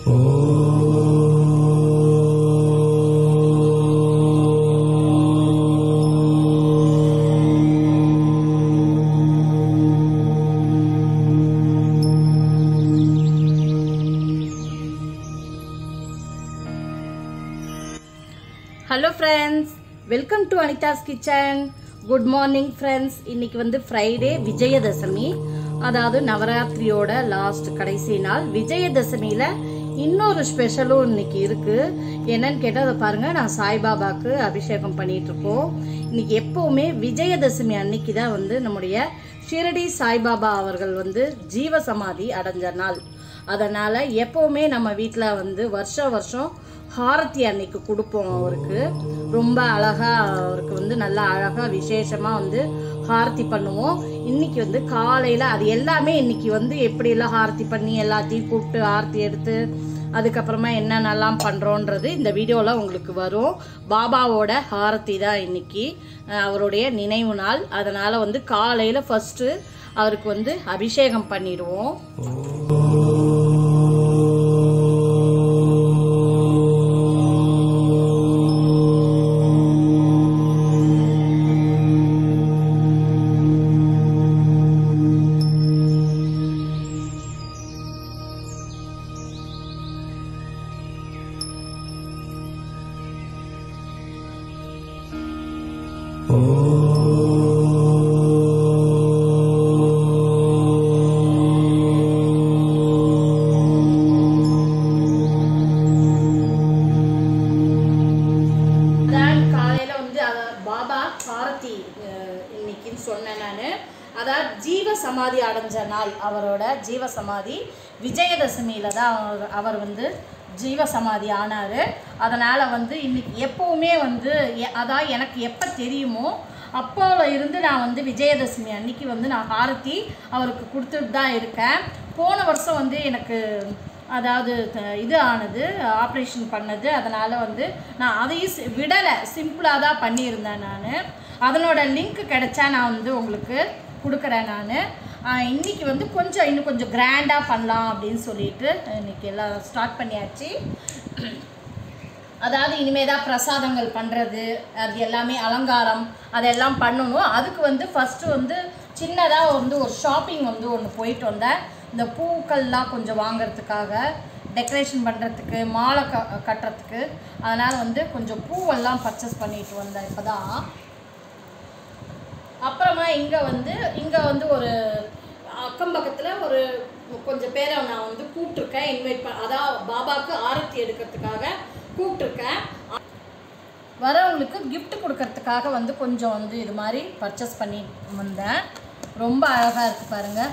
Hello friends, welcome to Anita's Kitchen. Good morning friends. இன்னைக்கு வந்து Friday Vijayadashami. அதாவது நவராத்திரியோட last கடைசி நாள். விஜயதசமியில இன்னொரு ஸ்பெஷலும் இன்னைக்கு இருக்கு. என்னன்னு கேட்டா அதை பாருங்க, நான் சாய்பாபாக்கு அபிஷேகம் பண்ணிட்டு இருக்கோம். இன்னைக்கு எப்பவுமே விஜயதசமி அன்னைக்கு தான் வந்து நம்முடைய ஷிரடி சாய்பாபா அவர்கள் வந்து ஜீவ சமாதி அடைஞ்ச நாள். அதனால எப்பவுமே நம்ம வீட்டில் வந்து வருஷம் ஹாரத்தி அன்னைக்கு கொடுப்போம். அவருக்கு ரொம்ப அழகா, அவருக்கு வந்து நல்லா அழகா விசேஷமா வந்து ஹாரத்தி பண்ணுவோம். இன்னைக்கு வந்து காலையில அது எல்லாமே இன்னைக்கு வந்து எப்படி எல்லாம் ஹாரத்தி பண்ணி எல்லாத்தையும் கூப்பிட்டு ஆரத்தி எடுத்து அதுக்கப்புறமா என்னென்னலாம் பண்றோன்றது இந்த வீடியோல உங்களுக்கு வரும். பாபாவோட ஹாரத்தி தான் இன்னைக்கு, அவருடைய நினைவு நாள். அதனால வந்து காலையில ஃபர்ஸ்ட் அவருக்கு வந்து அபிஷேகம் பண்ணிடுவோம். அதாவது ஜீவ சமாதி அடைஞ்ச நாள், அவரோட ஜீவ சமாதி விஜயதசமியில தான் அவர் வந்து ஜீவ சமாதி ஆனார். அதனால் வந்து இன்னைக்கு எப்போவுமே வந்து அதாவது எனக்கு எப்போ தெரியுமோ அப்போல இருந்து நான் வந்து விஜயதசமி அன்னைக்கு வந்து நான் ஹாரத்தி அவருக்கு கொடுத்துட்டு தான் இருக்கேன். போன வருஷம் வந்து எனக்கு அதாவது இது ஆனது, ஆப்ரேஷன் பண்ணது. அதனால் வந்து நான் அதையும் விடலை, சிம்பிளாக தான் பண்ணியிருந்தேன். நான் அதனோட லிங்க் கிடைச்சா நான் வந்து உங்களுக்கு கொடுக்குறேன். நான் இன்றைக்கி வந்து இன்னும் கொஞ்சம் கிராண்டாக பண்ணலாம் அப்படின்னு சொல்லிட்டு இன்றைக்கி எல்லாம் ஸ்டார்ட் பண்ணியாச்சு. அதாவது இனிமேல் தான் பிரசாதங்கள் பண்ணுறது, அது எல்லாமே அலங்காரம் அதெல்லாம் பண்ணணும். அதுக்கு வந்து ஃபஸ்ட்டு வந்து சின்னதாக வந்து ஒரு ஷாப்பிங் வந்து ஒன்று போயிட்டு வந்தேன். இந்த பூக்கள்லாம் கொஞ்சம் வாங்கிறதுக்காக, டெக்கரேஷன் பண்ணுறதுக்கு, மாலை கட்டுறதுக்கு. அதனால் வந்து கொஞ்சம் பூவெல்லாம் பர்ச்சேஸ் பண்ணிட்டு வந்தேன் இப்போ தான். அப்புறமா இங்கே வந்து ஒரு அக்கம் பக்கத்தில் ஒரு கொஞ்சம் பேரை நான் வந்து கூப்பிட்ருக்கேன், இன்வைட் அதாவது பாபாவுக்கு ஆரத்தி எடுக்கிறதுக்காக கூப்பிட்ருக்கேன். வரவங்களுக்கு கிஃப்ட் கொடுக்கறதுக்காக வந்து கொஞ்சம் வந்து இது மாதிரி பர்ச்சேஸ் பண்ணி வந்தேன். ரொம்ப அழகாக இருக்குது பாருங்கள்.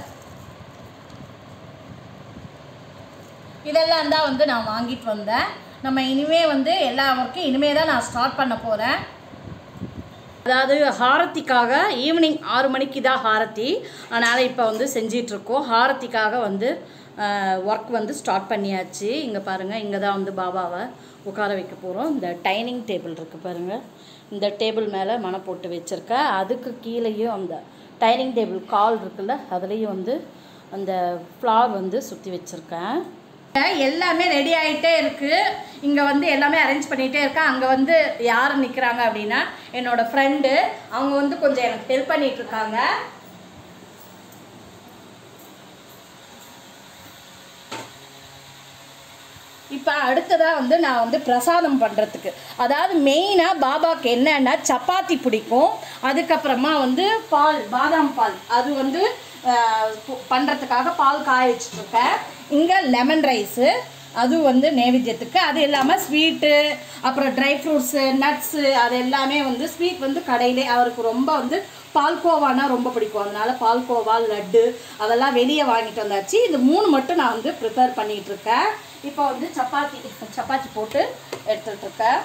இதெல்லாம் தான் வந்து நான் வாங்கிட்டு வந்தேன். நம்ம இனிமேல் வந்து எல்லா ஒர்க்கும் இனிமேல் தான் நான் ஸ்டார்ட் பண்ண போகிறேன். அதாவது ஹாரத்திக்காக ஈவினிங் 6 மணிக்கு தான் ஹாரத்தி. அதனால் இப்போ வந்து செஞ்சிட்ருக்கோம். ஹாரத்திக்காக வந்து ஒர்க் வந்து ஸ்டார்ட் பண்ணியாச்சு. இங்கே பாருங்கள், இங்கே தான் வந்து பாபாவை உட்கார வைக்க போகிறோம். இந்த டைனிங் டேபிள் இருக்குது பாருங்கள், இந்த டேபிள் மேலே மணை போட்டு வச்சுருக்கேன். அதுக்கு கீழேயும் அந்த டைனிங் டேபிள் கால் இருக்குல்ல, அதுலேயும் வந்து அந்த ஃப்ளார் வந்து சுற்றி வச்சுருக்கேன். எல்லாமே ரெடி ஆகிட்டே இருக்குது. இங்கே வந்து எல்லாமே அரேஞ்ச் பண்ணிகிட்டே இருக்கேன். அங்கே வந்து யார் நிற்கிறாங்க அப்படின்னா என்னோட ஃப்ரெண்டு, அவங்க வந்து கொஞ்சம் எனக்கு ஹெல்ப் பண்ணிகிட்ருக்காங்க. இப்போ அடுத்ததாக வந்து நான் வந்து பிரசாதம் பண்ணுறதுக்கு, அதாவது மெயினாக பாபாவுக்கு என்னன்னா சப்பாத்தி பிடிக்கும். அதுக்கப்புறமா வந்து பால், பாதாம் பால், அது வந்து பண்ணுறதுக்காக பால் காய வச்சுட்ருக்கேன். இங்கே லெமன் ரைஸு, அது வந்து நைவேத்தியத்துக்கு. அது இல்லாமல் ஸ்வீட்டு, அப்புறம் ட்ரை ஃப்ரூட்ஸு, நட்ஸு, அது எல்லாமே வந்து ஸ்வீட் வந்து கடையிலே. அவருக்கு ரொம்ப வந்து பால்கோவானா ரொம்ப பிடிக்கும். அதனால் பால்கோவா, லட்டு அதெல்லாம் வெளியே வாங்கிட்டு வந்தாச்சு. இது 3 மட்டும் நான் வந்து ப்ரிப்பேர் பண்ணிகிட்ருக்கேன். இப்போ வந்து சப்பாத்தி போட்டு எடுத்துகிட்ருக்கேன்.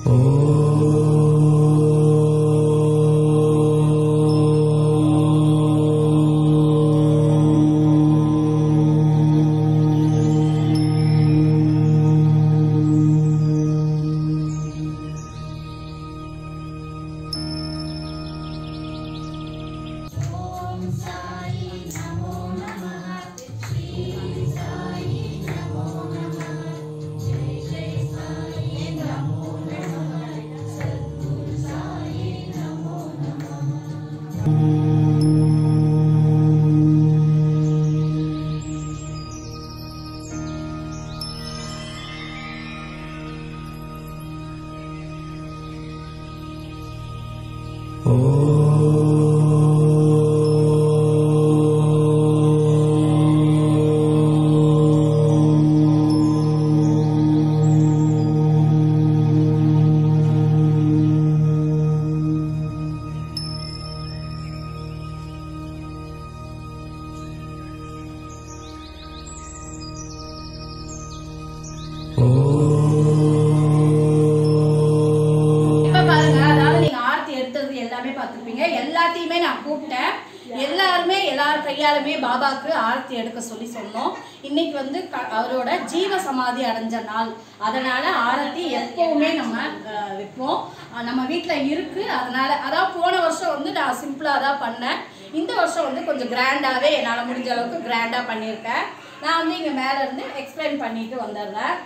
எல்லாத்தையுமே நான் கூப்பிட்டேன். எல்லாருமே எல்லார் கையாலுமே பாபாக்கு ஆரத்தி எடுக்க சொல்லி சொன்னோம். இன்னைக்கு வந்து அவரோட ஜீவ சமாதி அடைஞ்ச நாள். அதனால ஆரத்தி எப்பவுமே நம்ம வைப்போம். நம்ம வீட்டில் இருக்கு. அதனால அதான் போன வருஷம் வந்து நான் சிம்பிளாக தான் பண்ணேன். இந்த வருஷம் வந்து கொஞ்சம் கிராண்டாகவே என்னால் முடிஞ்ச அளவுக்கு கிராண்டாக பண்ணியிருக்கேன். நான் வந்து இங்கே மேலே இருந்து எக்ஸ்பிளைன் பண்ணிட்டு வந்துடுறேன்.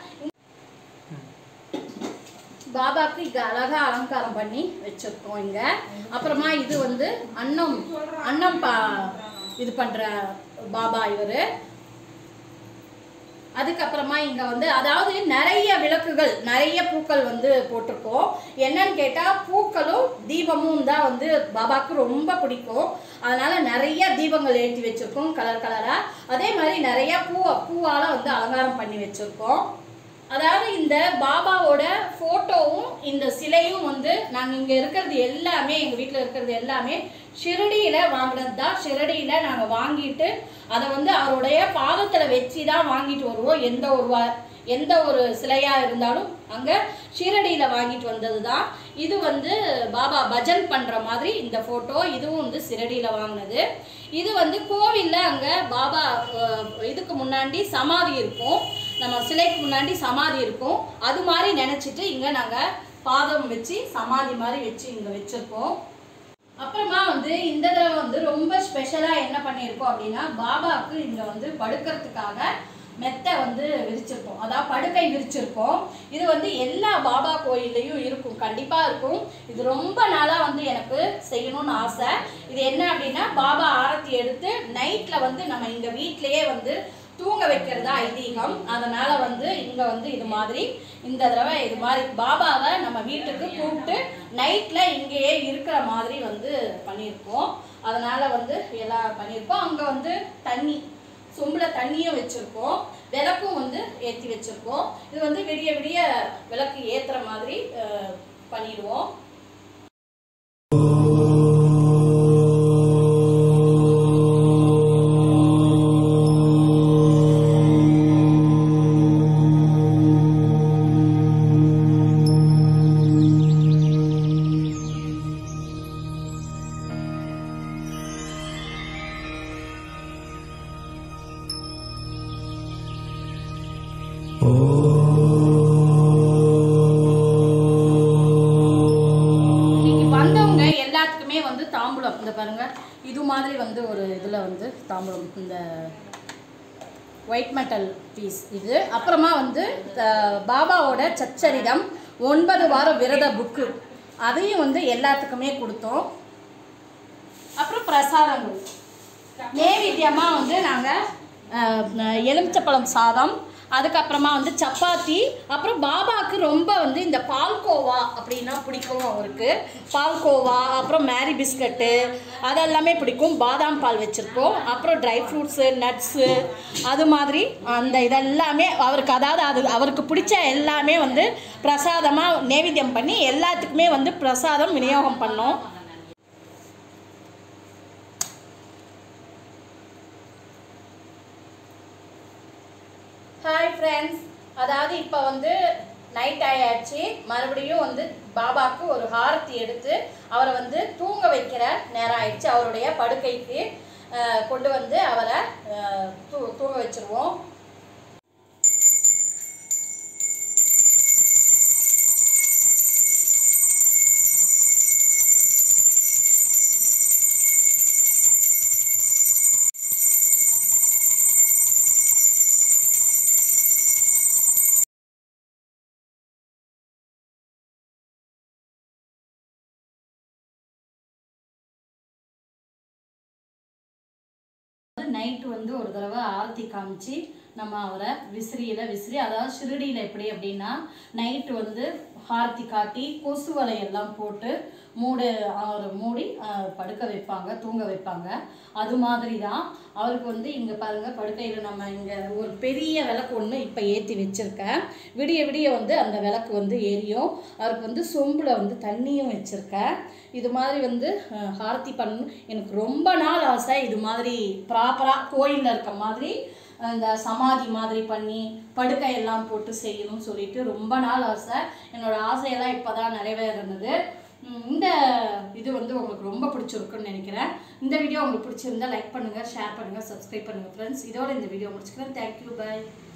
பாபாக்கு இங்க அழகா அலங்காரம் பண்ணி வச்சிருக்கோம் இங்க. அப்புறமா இது வந்து அன்னம் இது பண்ற பாபா இவரு. அதுக்கப்புறமா இங்க வந்து அதாவது நிறைய விளக்குகள் நிறைய பூக்கள் வந்து போட்டிருக்கோம். என்னன்னு கேட்டா பூக்களும் தீபமும் தான் வந்து பாபாக்கு ரொம்ப பிடிக்கும். அதனால நிறைய தீபங்கள் ஏற்றி வச்சிருக்கோம் கலர் கலரா. அதே மாதிரி நிறைய பூவால வந்து அலங்காரம் பண்ணி வச்சிருக்கோம். அதாவது இந்த பாபாவோட போட்டோவும் இந்த சிலையும் வந்து நாங்கள் இங்கே இருக்கிறது எல்லாமே எங்கள் வீட்டில் இருக்கிறது எல்லாமே ஷிரடியில் வாங்கினது தான். ஷிரடியில் நாங்கள் வாங்கிட்டு அதை வந்து அவருடைய பாதத்தில் வச்சு தான் வாங்கிட்டு வருவோம். எந்த ஒரு சிலையாக இருந்தாலும் அங்கே ஷிரடியில் வாங்கிட்டு வந்தது தான். இது வந்து பாபா பஜன் பண்ணுற மாதிரி இந்த ஃபோட்டோ. இதுவும் வந்து ஷிரடியில் வாங்கினது. இது வந்து கோவிலில் அங்கே பாபா இதுக்கு முன்னாடி சமாதி இருக்கும். நம்ம சிலைக்கு முன்னாடி சமாதி இருக்கும். அது மாதிரி நினச்சிட்டு இங்கே நாங்கள் பாதம் வச்சு சமாதி மாதிரி வச்சு இங்கே வச்சுருக்கோம். அப்புறமா வந்து இந்த தடவை வந்து ரொம்ப ஸ்பெஷலாக என்ன பண்ணியிருக்கோம் அப்படின்னா பாபாவுக்கு இங்கே வந்து படுக்கிறதுக்காக மெத்தை வந்து விரிச்சிருக்கோம். அதாவது படுக்கை விரிச்சிருக்கோம். இது வந்து எல்லா பாபா கோயில்லையும் இருக்கும், கண்டிப்பாக இருக்கும். இது ரொம்ப நாளாக வந்து எனக்கு செய்யணும்னு ஆசை. இது என்ன அப்படின்னா பாபா ஆரத்தி எடுத்து நைட்டில் வந்து நம்ம இங்கே வீட்டிலையே வந்து தூங்க வைக்கிறதா ஐதீகம். அதனால வந்து இங்கே வந்து இது மாதிரி இந்த தடவை இது மாதிரி பாபாவை நம்ம வீட்டுக்கு கூப்பிட்டு நைட்டில் இங்கேயே இருக்கிற மாதிரி வந்து பண்ணியிருக்கோம். அதனால வந்து எல்லாம் பண்ணியிருக்கோம். அங்கே வந்து சொம்புல தண்ணியும் வச்சிருக்கோம். விளக்கும் வந்து ஏற்றி வச்சிருக்கோம். இது வந்து விடிய விடிய விளக்கு ஏற்றுற மாதிரி பண்ணிடுவோம். வந்து தாம்பூலம் இந்த பாருங்க, இது மாதிரி வந்து ஒரு இதில் வந்து தாம்பூலம் இந்த ஒயிட் மெட்டல் பீஸ் இது. அப்புறமா வந்து பாபாவோட சச்சரிதம் 9 வார விரத புக்கு அதையும் வந்து எல்லாத்துக்குமே கொடுத்தோம். அப்புறம் பிரசாதங்கள் நைவேத்தியமாக வந்து நாங்கள் எலுமிச்சப்பழம் சாதம், அதுக்கப்புறமா வந்து சப்பாத்தி, அப்புறம் பாபாவுக்கு ரொம்ப வந்து இந்த பால்கோவா அப்படின்னா பிடிக்கும் அவருக்கு. பால்கோவா, அப்புறம் மேரி பிஸ்கட்டு அதெல்லாமே பிடிக்கும். பாதாம் பால் வச்சுருக்கோம். அப்புறம் ட்ரை ஃப்ரூட்ஸு, நட்ஸு, அது மாதிரி அந்த இதெல்லாமே அவருக்கு, அதாவது அது அவருக்கு பிடிச்ச எல்லாமே வந்து பிரசாதமாக நைவேத்தியம் பண்ணி எல்லாத்துக்குமே வந்து பிரசாதம் விநியோகம் பண்ணோம். ஹாய் ஃப்ரெண்ட்ஸ், அதாவது இப்போ வந்து நைட் ஆயாச்சு. மறுபடியும் வந்து பாபாவுக்கு ஒரு ஹாரத்தி எடுத்து அவரை வந்து தூங்க வைக்கிற நேரம் ஆயிடுச்சு. அவருடைய படுக்கைக்கு கொண்டு வந்து அவரை தூங்க வச்சிருவோம். நைட்டு வந்து ஒரு தடவை ஆரத்தி காமிச்சு நம்ம அவரை விசிறி, அதாவது ஷிரடியில் எப்படி அப்படின்னா நைட்டு வந்து ஆரத்தி காட்டி கொசு வலையெல்லாம் போட்டு அவரை மூடி படுக்க வைப்பாங்க, தூங்க வைப்பாங்க. அது மாதிரி தான் அவருக்கு வந்து இங்கே பாருங்கள், படுக்கையில் நம்ம இங்கே ஒரு பெரிய விளக்கு ஒன்று இப்போ ஏற்றி வச்சுருக்கேன். விடிய விடிய வந்து அந்த விளக்கு வந்து எரியும். அவருக்கு வந்து சொம்பில் வந்து தண்ணியும் வச்சுருக்கேன். இது மாதிரி வந்து ஆரத்தி பண்ணணும் எனக்கு ரொம்ப நாள் ஆசை. இது மாதிரி ப்ராப்பராக கோயிலில் இருக்க மாதிரி அந்த சமாதி மாதிரி பண்ணி படுக்கையெல்லாம் போட்டு செய்யணும்னு சொல்லிட்டு ரொம்ப நாள் ஆசை. என்னோடய ஆசையெல்லாம் இப்போ தான் நிறைவேறினது. இந்த இது வந்து உங்களுக்கு ரொம்ப பிடிச்சிருக்குன்னு நினைக்கிறேன். இந்த வீடியோ உங்களுக்கு பிடிச்சிருந்தா லைக் பண்ணுங்கள், ஷேர் பண்ணுங்கள், சப்ஸ்கிரைப் பண்ணுங்கள் ஃப்ரெண்ட்ஸ். இதோட இந்த வீடியோ முடிச்சுக்கிறேன். தேங்க்யூ, பாய்.